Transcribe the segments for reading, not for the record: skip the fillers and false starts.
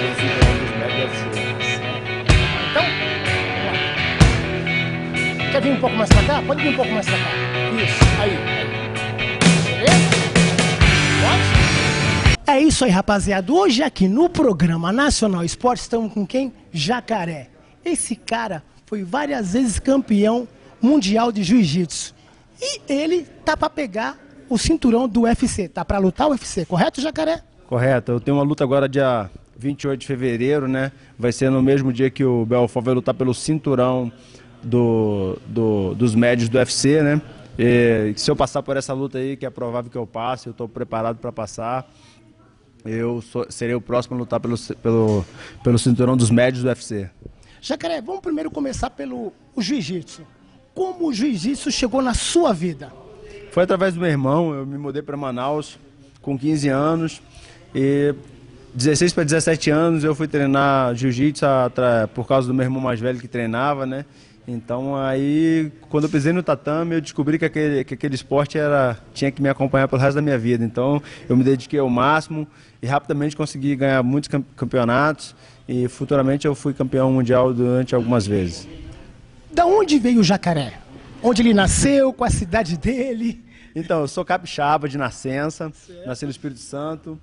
cinturão dos médios UFC. Então, vamos lá. Quer vir um pouco mais pra cá? Pode vir um pouco mais pra cá. Isso, aí. Beleza? Pode? É isso aí, rapaziada. Hoje aqui no programa Nacional Esporte estamos com quem? Jacaré. Esse cara foi várias vezes campeão mundial de jiu-jitsu. E ele tá pra pegar o cinturão do UFC. Tá pra lutar o UFC, correto, Jacaré? Correto. Eu tenho uma luta agora dia 28 de fevereiro, né? Vai ser no mesmo dia que o Belfort vai lutar pelo cinturão dos médios do UFC, né? E se eu passar por essa luta aí, que é provável que eu passe, eu estou preparado para passar, serei o próximo a lutar pelo cinturão dos médios do UFC. Jacaré, vamos primeiro começar pelo jiu-jitsu. Como o jiu-jitsu chegou na sua vida? Foi através do meu irmão. Eu me mudei para Manaus com 15 anos e 16 para 17 anos eu fui treinar jiu-jitsu por causa do meu irmão mais velho que treinava, né? Então aí, quando eu pisei no tatame, eu descobri que aquele esporte tinha que me acompanhar pelo resto da minha vida. Então eu me dediquei ao máximo e rapidamente consegui ganhar muitos campeonatos e futuramente eu fui campeão mundial durante algumas vezes. Da onde veio o Jacaré? Onde ele nasceu, qual a cidade dele? Então, eu sou capixaba de nascença, nasci no Espírito Santo,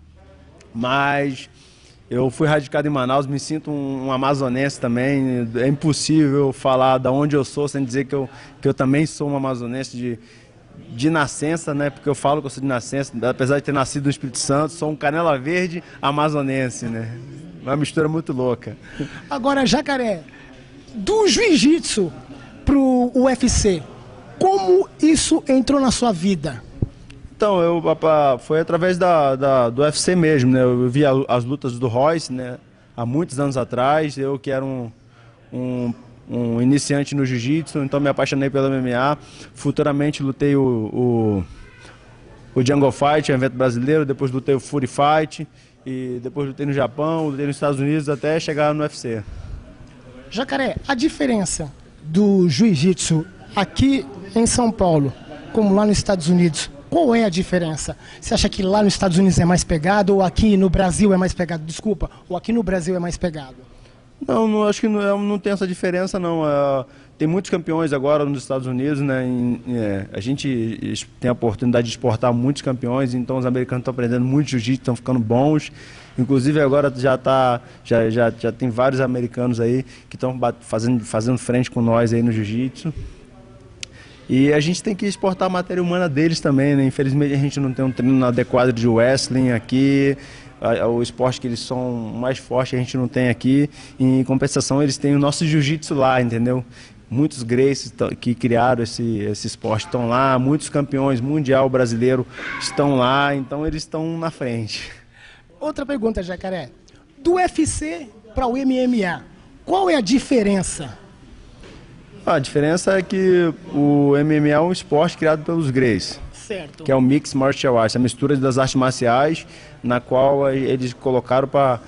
mas eu fui radicado em Manaus, me sinto um amazonense também. É impossível falar de onde eu sou sem dizer que eu também sou um amazonense de nascença, né? Porque eu falo que eu sou de nascença, apesar de ter nascido no Espírito Santo, sou um canela verde amazonense, né? Uma mistura muito louca. Agora, Jacaré, do jiu-jitsu pro UFC, como isso entrou na sua vida? Então, foi através do UFC mesmo, né? Eu vi as lutas do Royce, né? Há muitos anos atrás, eu que era um iniciante no jiu-jitsu, então me apaixonei pela MMA. Futuramente lutei o Jungle Fight, um evento brasileiro, depois lutei o Fury Fight, e depois lutei no Japão, lutei nos Estados Unidos até chegar no UFC. Jacaré, a diferença do jiu-jitsu aqui em São Paulo, como lá nos Estados Unidos, qual é a diferença? Você acha que lá nos Estados Unidos é mais pegado ou aqui no Brasil é mais pegado? Desculpa, ou aqui no Brasil é mais pegado? Não, acho que não tem essa diferença, não. Tem muitos campeões agora nos Estados Unidos, né? A gente tem a oportunidade de exportar muitos campeões, então os americanos estão aprendendo muito jiu-jitsu, estão ficando bons. Inclusive agora já tem vários americanos aí que estão fazendo frente com nós aí no jiu-jitsu. E a gente tem que exportar a matéria humana deles também, né? Infelizmente a gente não tem um treino adequado de wrestling aqui. O esporte que eles são mais fortes a gente não tem aqui. Em compensação eles têm o nosso jiu-jitsu lá, entendeu? Muitos Gracies que criaram esse esporte estão lá, muitos campeões mundial brasileiro estão lá, então eles estão na frente. Outra pergunta, Jacaré. Do UFC para o MMA, qual é a diferença? A diferença é que o MMA é um esporte criado pelos Gracies. Certo. Que é o Mixed Martial Arts, a mistura das artes marciais, na qual eles colocaram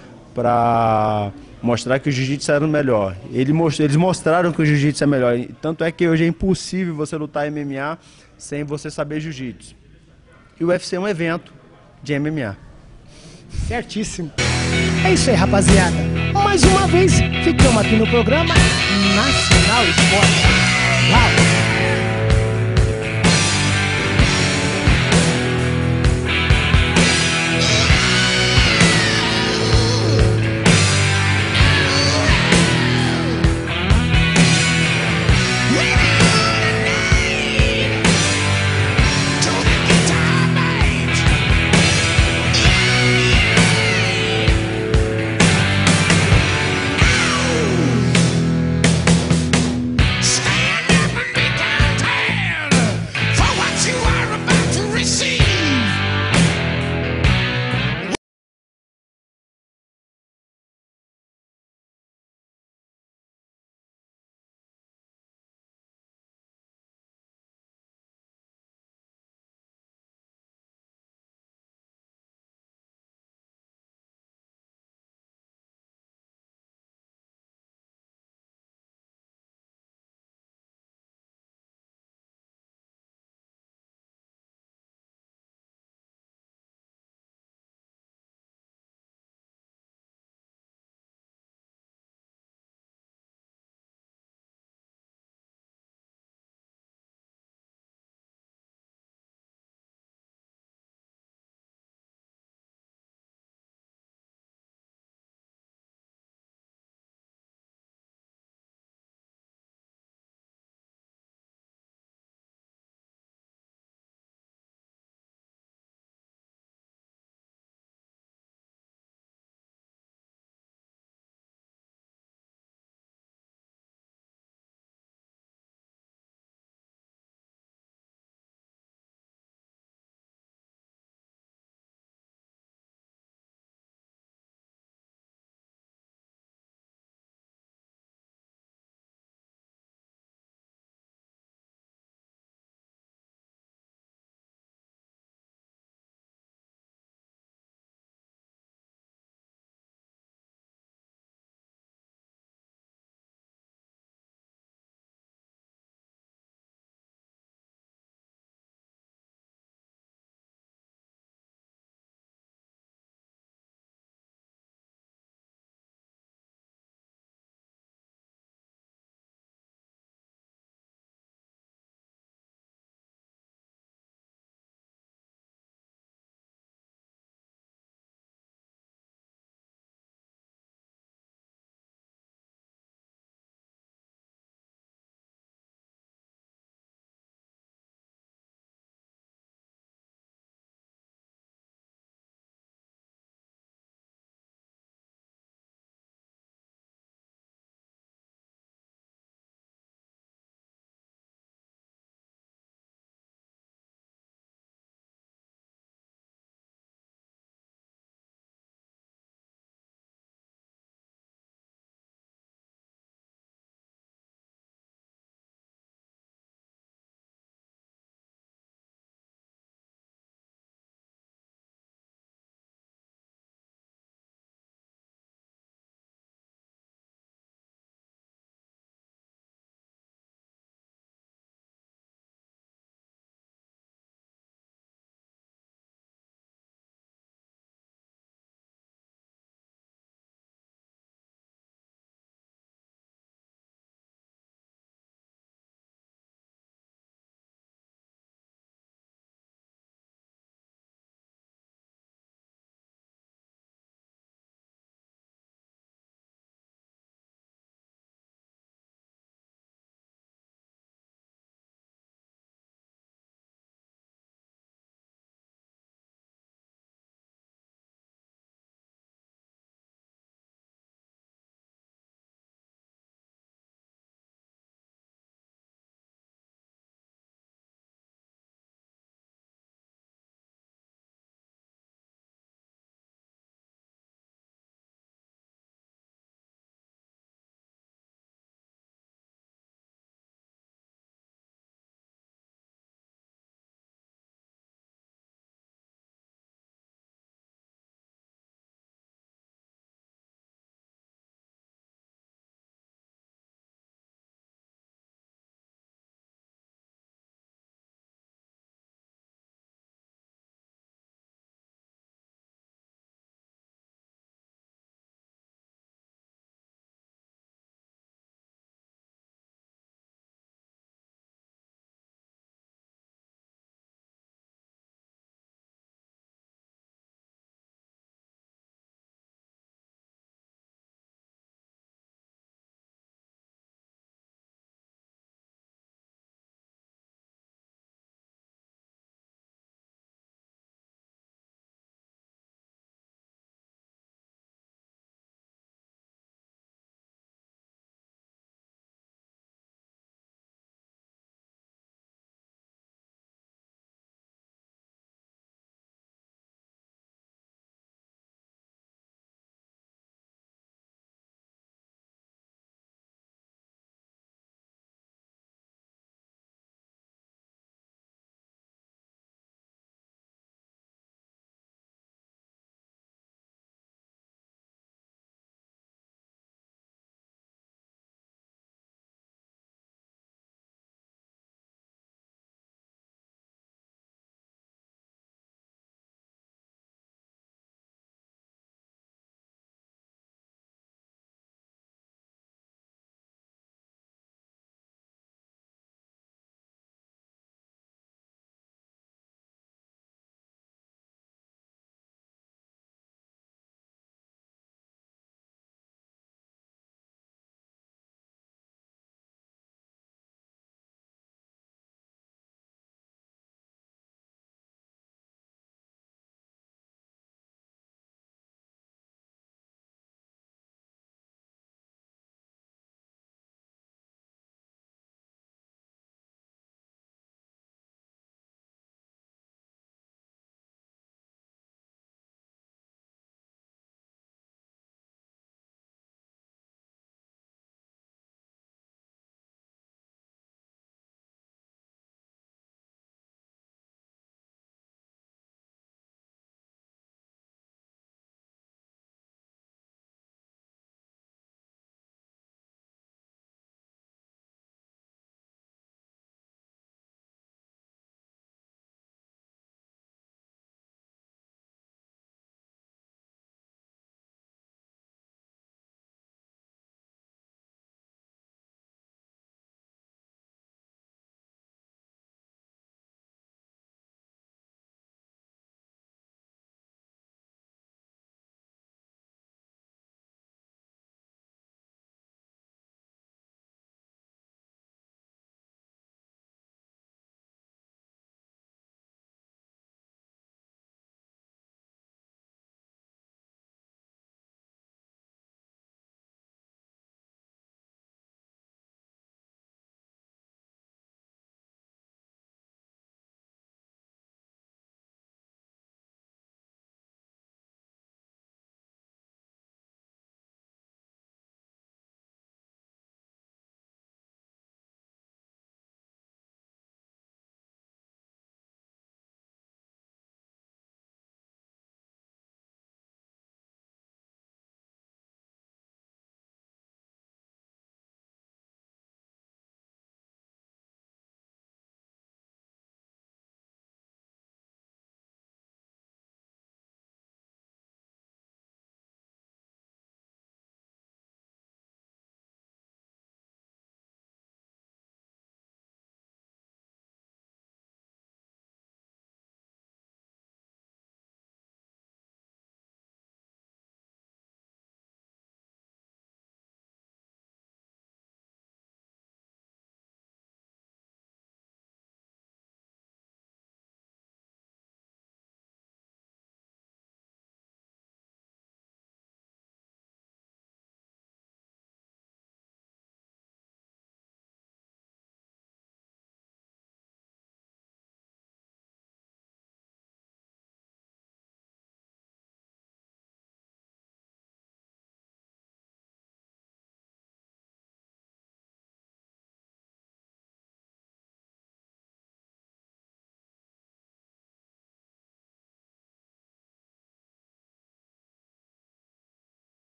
para mostrar que o jiu-jitsu era o melhor. Eles mostraram que o jiu-jitsu é melhor. Tanto é que hoje é impossível você lutar MMA sem você saber jiu-jitsu. E o UFC é um evento de MMA. Certíssimo. É isso aí, rapaziada. Mais uma vez, ficamos aqui no programa Nacional Esporte. Uau!